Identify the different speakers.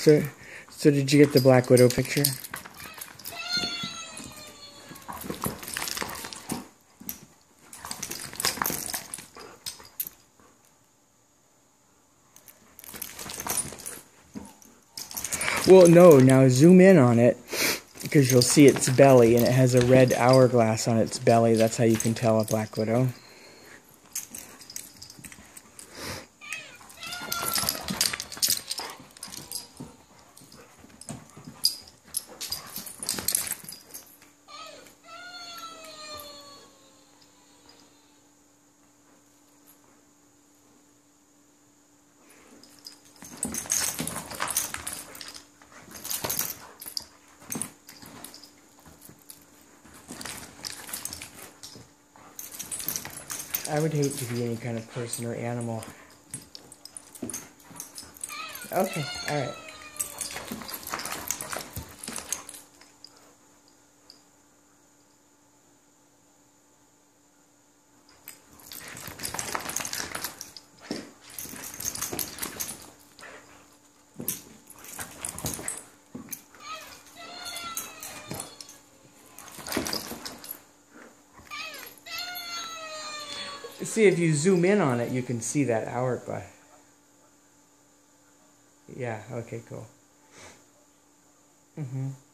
Speaker 1: So did you get the Black Widow picture? Well, no, now zoom in on it, because you'll see its belly, and it has a red hourglass on its belly. That's how you can tell a Black Widow. I would hate to be any kind of person or animal. Okay, alright. See, if you zoom in on it, you can see that hourglass. Yeah, okay, cool.